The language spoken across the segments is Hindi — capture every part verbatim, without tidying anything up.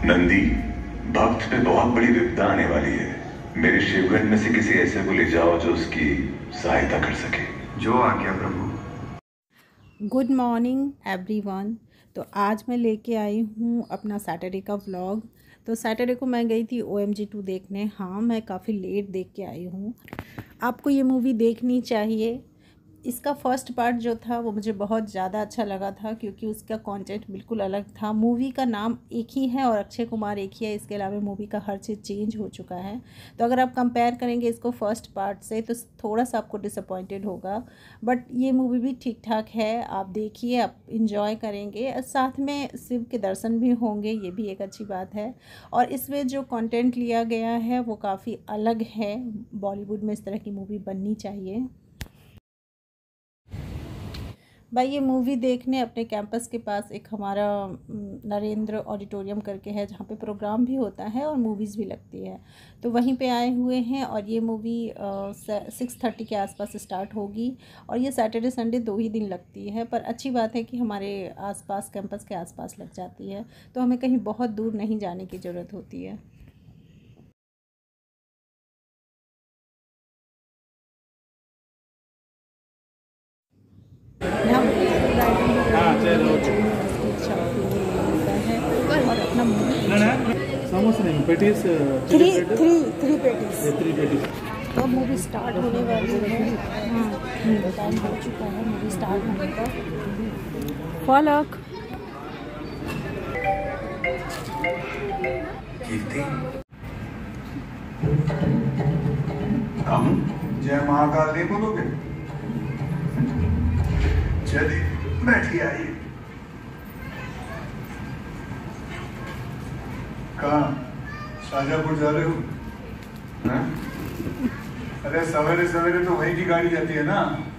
नंदी, भक्त पे बहुत बड़ी विपदा आने वाली है। मेरे शिवगण में से किसी ऐसे को ले जाओ जो उसकी सहायता कर सके। जो आज्ञा प्रभु। Good morning everyone. तो आज मैं लेके आई हूँ अपना सैटरडे का व्लॉग। तो सैटरडे को मैं गई थी ओ एम जी टू देखने। हाँ, मैं काफ़ी लेट देख के आई हूँ। आपको ये मूवी देखनी चाहिए। इसका फर्स्ट पार्ट जो था वो मुझे बहुत ज़्यादा अच्छा लगा था, क्योंकि उसका कंटेंट बिल्कुल अलग था। मूवी का नाम एक ही है और अक्षय कुमार एक ही है। इसके अलावा मूवी का हर चीज़ चेंज हो चुका है। तो अगर आप कंपेयर करेंगे इसको फर्स्ट पार्ट से तो थोड़ा सा आपको डिसअपॉइंटेड होगा, बट ये मूवी भी ठीक ठाक है। आप देखिए, आप इंजॉय करेंगे, साथ में शिव के दर्शन भी होंगे, ये भी एक अच्छी बात है। और इसमें जो कंटेंट लिया गया है वो काफ़ी अलग है। बॉलीवुड में इस तरह की मूवी बननी चाहिए। भाई, ये मूवी देखने अपने कैंपस के पास एक हमारा नरेंद्र ऑडिटोरियम करके है, जहाँ पे प्रोग्राम भी होता है और मूवीज़ भी लगती है। तो वहीं पे आए हुए हैं और ये मूवी सिक्स थर्टी के आसपास स्टार्ट होगी और ये सैटरडे संडे दो ही दिन लगती है। पर अच्छी बात है कि हमारे आसपास, कैंपस के आसपास लग जाती है, तो हमें कहीं बहुत दूर नहीं जाने की ज़रूरत होती है। और अपना समोसा नहीं, patties three three three patties three patties. तो मूवी स्टार्ट होने वाली है। हाँ, टाइम हो चुका है मूवी स्टार्ट होने का। फलक हम जय महाकाल नहीं बोलोगे? चलिए बैठिए, आइए। कहाँ शाजापुर जा रहे हो? हैं? अरे सवेरे सवेरे तो वहीं की गाड़ी जाती है ना।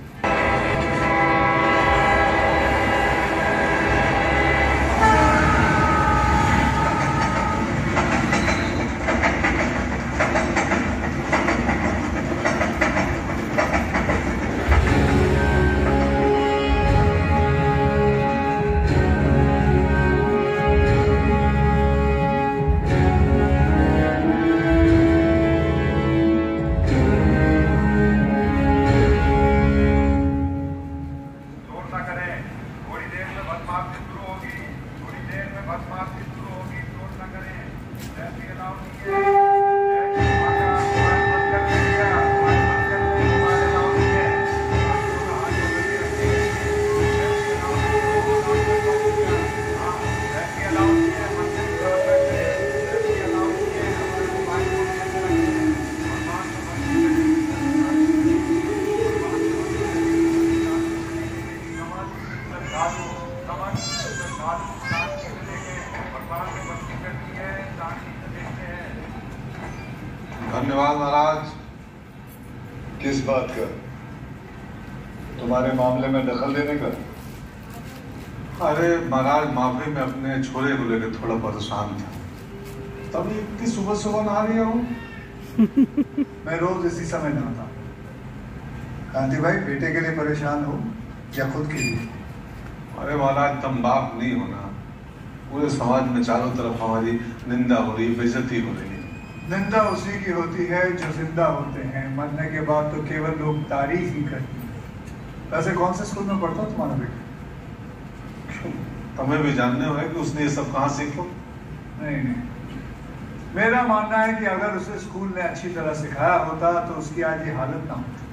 धन्यवाद महाराज। किस बात का? तुम्हारे मामले में दखल देने का? अरे महाराज, माफी में अपने छोरे को लेकर थोड़ा परेशान था, तभी इतनी सुबह सुबह नहा रही हूँ। मैं रोज इसी समय नहाता। कांति भाई, बेटे के लिए परेशान हो या खुद के लिए? अरे महाराज, तुम बाप नहीं होना। पूरे समाज में चारों तरफ हमारी निंदा हो रही, बेइज्जती हो रही है। निंदा उसी की होती है जो जिंदा होते हैं। मरने के बाद तो केवल लोग तारीफ ही करते हैं। वैसे कौन से स्कूल में पढ़ता तुम्हारा बेटा? तुम्हें भी जानने हो है कि उसने ये सब कहाँ सीखो? नहीं नहीं, मेरा मानना है कि अगर उसे स्कूल ने अच्छी तरह सिखाया होता तो उसकी आज ये हालत ना होती।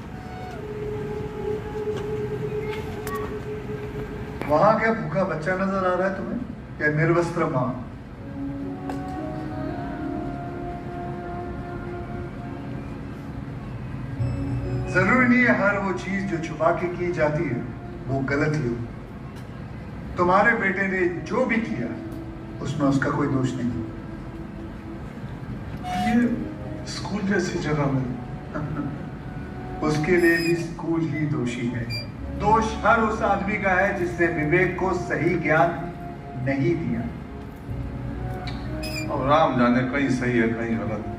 वहां क्या भूखा बच्चा नजर आ रहा है तुम्हें, या निर्वस्त्र मां? जरूरी नहीं है हर वो चीज जो छुपा के की जाती है वो गलत ही हो। तुम्हारे बेटे ने जो भी किया उसमें उसका कोई दोष नहीं। ये स्कूल जैसी जगह में उसके लिए भी स्कूल ही दोषी है। दोष हर उस आदमी का है जिसने विवेक को सही ज्ञान नहीं दिया। और राम जाने कहीं सही है कहीं गलत।